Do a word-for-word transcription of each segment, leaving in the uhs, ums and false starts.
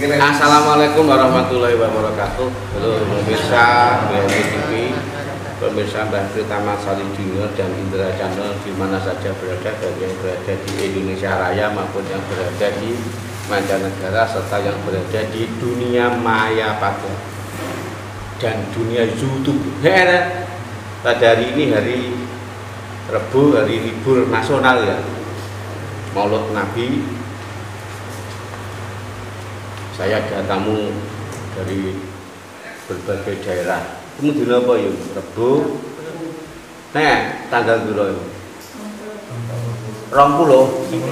Assalamualaikum warahmatullahi wabarakatuh. Halo pemirsa B N I T V, pemirsa Mbah Pritama Salim Junior dan Indra Channel di mana saja berada, baik yang berada di Indonesia Raya maupun yang berada di mancanegara serta yang berada di dunia maya pada dan dunia YouTube. Hera. Pada hari ini hari Rabu, hari libur nasional ya, Maulid Nabi. Saya ada tamu dari berbagai daerah. Kamu di apa yuk? Rebu. Nek tanggal berapa? Rong puluh.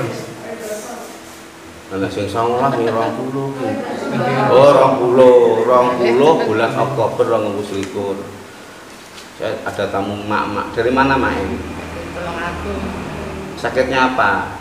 Mana sing songolah nih rong puluh. Oh rong puluh, rong puluh bulan Oktober rong puluh selikur. Saya ada tamu mak-mak. Dari mana mak ini? Sakitnya apa?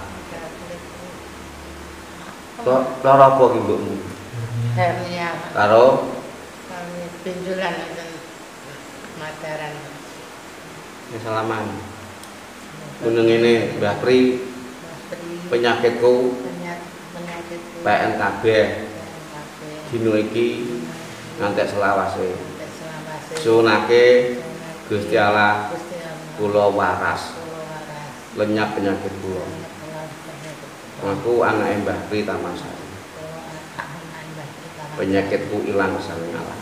Loro apa ki mbokmu? Hernia. Karo Pinjulan dan mataran. ya salaman. Gunung ini Mbah Pri. Penyakitku Penyakitku P N K B. Dino iki ngantek selawase. Sunake Gusti Allah kula waras. Lenyap penyakit kula. Aku anak Mbah Pri Tamasari. Penyakitku hilang kesane Allah.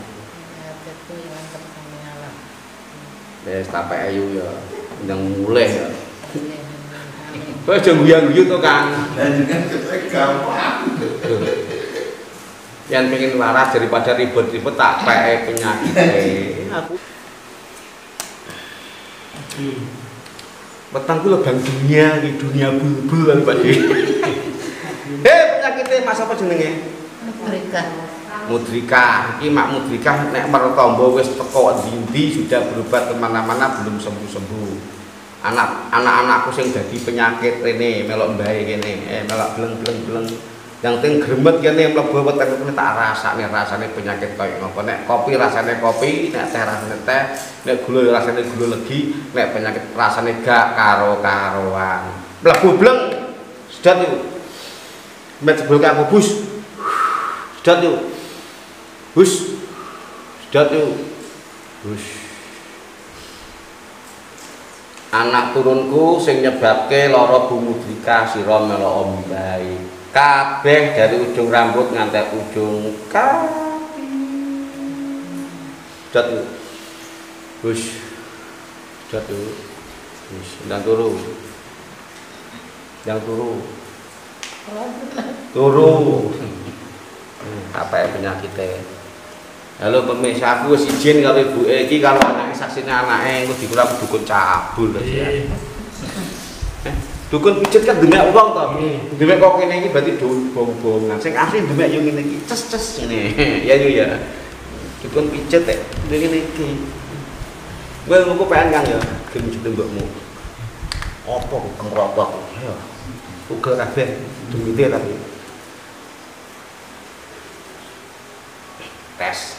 Wis tape ayu ya, ndang mulih ya. Kowe aja guyu-guyu to, Kang. Lah jenengan gampang. Yang pengen waras daripada ribet-ribet tak peke penyakit. Aku petang ku lebang dunia di dunia bulbul kan Pak Di. Heh, penyakitnya mas apa jenenge? Mudrika. Mudrika. Iki mak Mudrika nek mertombo wis teko ndi sudah berobat kemana-mana belum sembuh-sembuh. Anak anak-anakku sing dadi penyakit rene melok mbae kene, eh melok bleng-bleng-bleng. Yang ting gremet kene mlebu weteng kene tak rasane rasane penyakit koyo ngopo. Nek kopi rasane kopi, nek teh rasane teh, nek gula rasane gula legi, nek penyakit rasane gak karo-karoan. Mlebu bleng. Sedat yuk. Met sebul aku bus. Sedat yuk. Bus. Sedat yuk. Bus. Anak turunku sing nyebabke lara Bu Mudrika sira melok ombahe. Kabeh dari ujung rambut ngantek ujung kaki. Sedat yuk. Bus. Sedat yuk. Bus. Ndang turu. Ndang turu. Turu. Apa penyakitnya? Halo pemirsa, aku wis izin karo ibuke iki kalau anake saksine anake engko dikurang dukun cabul ya. Eh, dukun pijet kan demek wong to. Demek kok kene iki berarti bohong-bohongan. Sing asli demek yo ngene iki, ces-ces ngene. Ya yo ya. Dukun pijet tek ngene iki. Kowe ngopo pengen Kang ya, genjet mbokmu. Apa kok ngerokok? Ya. Uga kabeh dumite tapi. Tes.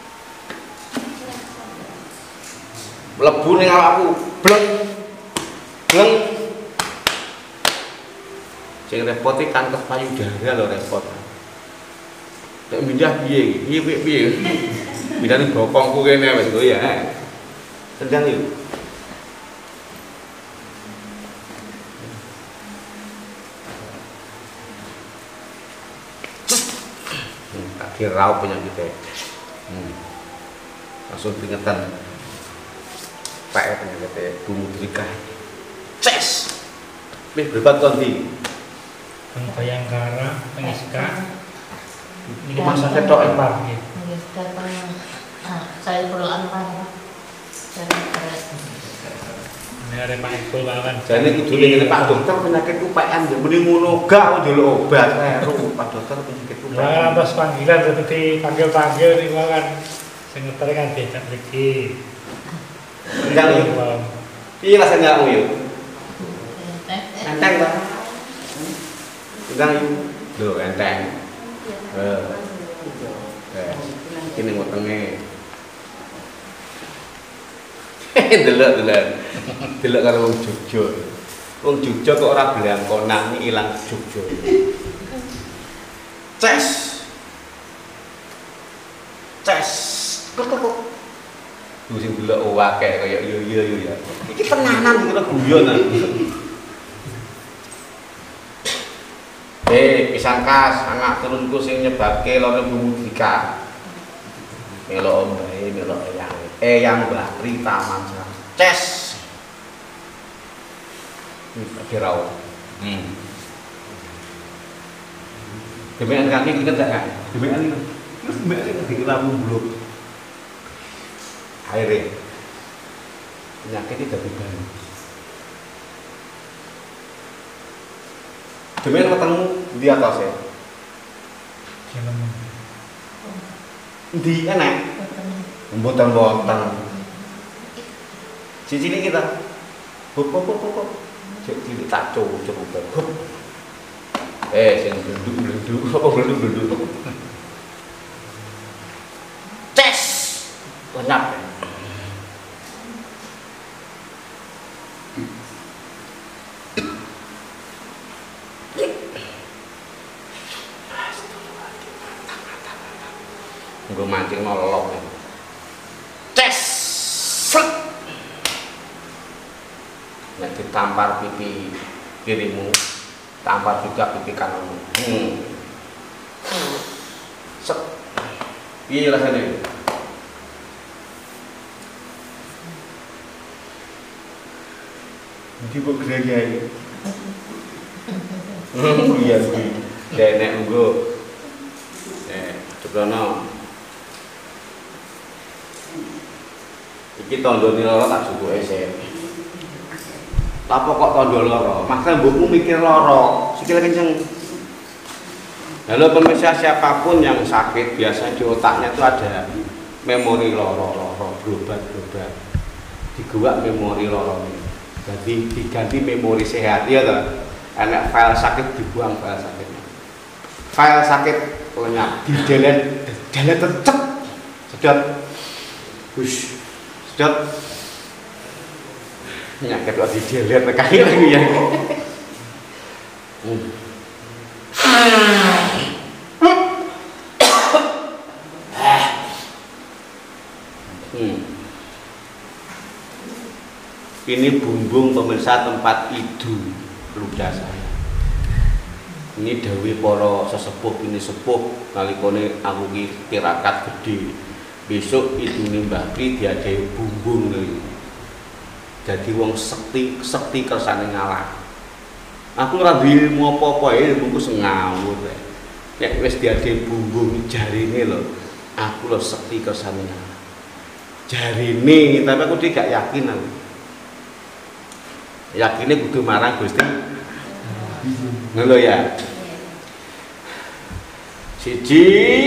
Mlebu ning awakku, bleng. Bleng. Sing repot iki kanker payudara lho repot. Nek mindah piye iki? Piye piye? Mindane bokongku kene wis lho ya. Sedang yuk. Tak dirau penyakitnya. Hmm. Langsung peringatan. Pak penyakitnya Bu Mudrika. Ces. Wis berobat kondi. Bayangkara, Pengiska. Ini masa ketok Pak. Saya perlu apa? Saya berat. Ini ada Pak Iqbal kan. Jadi kudu ngene Pak dokter penyakitku P N ya mending ngono gak njaluk obat karo Pak dokter penyakitku P N. Lah atas panggilan seperti panggil-panggil niku kan sing ngeter kan becak mriki. Enggak yuk. Piye rasane aku yuk? Enteng ta? Enggak yuk. Lho enteng. Eh. Eh. Ini wetenge. Delok-delok. Delok karo wong Jogja. Wong Jogja kok ora blangkonan ilang Jogja. Ces. Lu sing delok akeh kaya yo yo yo ya. Iki tenanan iki guyonan. Eh, pisang kas anak turunku sing nyebabke lara bumudika. Melo ombahe melo eyang. Eyang Bakri Taman Serang. Ces. Iki rau. Hmm. Demekan kaki kita enggak? Demekan itu. Terus demekan di lampu blok. Akhirnya penyakit itu dari baru. Demen ketemu di atas ya. Di enak. Mboten wonten. Cicili kita. Hop hop hop hop. Cek cilik tak cucuk hop. Eh, sing duduk-duduk apa duduk-duduk. Ces. Lenyap. Gue mancing nolok ces nek ditampar pipi kirimu tampar juga pipi kananmu hmm. Set piye rasane iki kok gregek hmm iya iki denek nggo eh cebrono iki tondo ni loro tak cukup esek. Apa kok tondo loro? Makanya mbokmu mikir loro, sikil kenceng. Halo pemirsa, siapapun yang sakit biasanya di otaknya itu ada memori loro-loro, berobat-berobat. Diguak memori loro. Jadi diganti memori sehat ya toh. Enak file sakit dibuang file sakitnya. File sakit lenyap, di-delete, delete tetep. Sedot. Wush. Sedot penyakit kok di-delete kali lagi ya. Hmm. Hmm. Ini bumbung pemirsa tempat idu ludah saya. Ini dewi para sesepuh ini sepuh nalikone aku ki tirakat gede. Besok idune Mbah Pri diadahi bumbung lho. Jadi wong sekti sekti kersane ngalah. Aku ora duwe ilmu apa-apa ya, ilmuku ngawur. Nek wis diadahi bumbung jarine lho, aku lho sekti kersane ngalah. Jarine, tapi aku tidak yakin aku. Yakine kudu marang Gusti. Ngono ya. Siji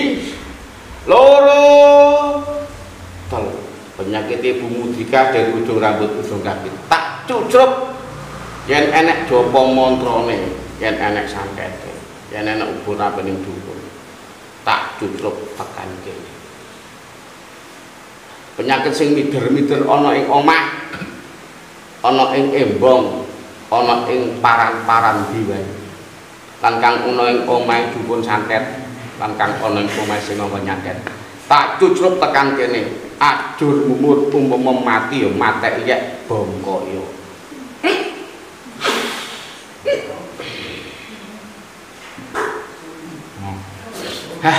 loro tol penyakit ibu mudika dari ujung rambut ujung kaki tak cucuk yen enek jopo montrone yen enek sangkete yen enek ubur apa ning dhuwur tak cucuk tekan kene penyakit sing mider-mider ana ing omah ana ing embong ana ing paran-paran diwae lan kang ana ing omah dipun santet lan kang ana ing omah sing nyaket tak cucuk tekan kene ajur mumur umpama mati ya matek yek bongko ya hah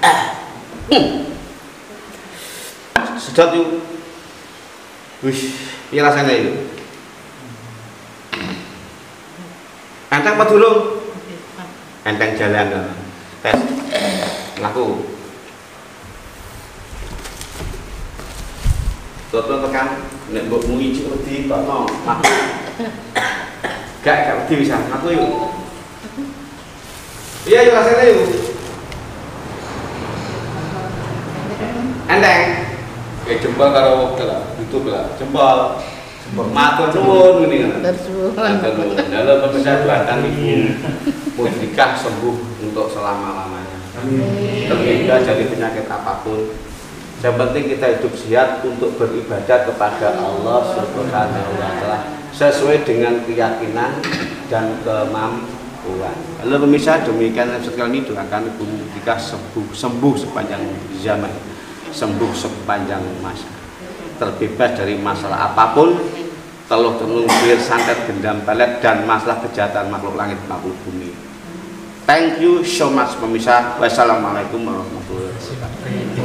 sedot yuk wis piye rasane iki enteng apa durung enteng jalan tes laku Toto tekan nek mbokmu iki wedi tokno. Gak gak wedi bisa. Aku yuk. Iya yuk rasane yuk. Enteng. Kayak jempol karo lah, YouTube lah. Jempol. Jempol matur nuwun ngene. Bersuwun. Matur nuwun. Dalam pemirsa doakan ibu mudikah sembuh untuk selama-lamanya. Amin. Terhindar dari penyakit apapun. Yang penting kita hidup sehat untuk beribadah kepada Allah Subhanahu wa Ta'ala sesuai dengan keyakinan dan kemampuan. Halo pemirsa, demikian sekali ini doakan Ibu Mudika sembuh sembuh sepanjang zaman, sembuh sepanjang masa. terbebas dari masalah apapun, teluh tenung bir santet gendam balet dan masalah kejahatan makhluk langit makhluk bumi. Thank you so much pemirsa. Wassalamualaikum warahmatullahi wabarakatuh.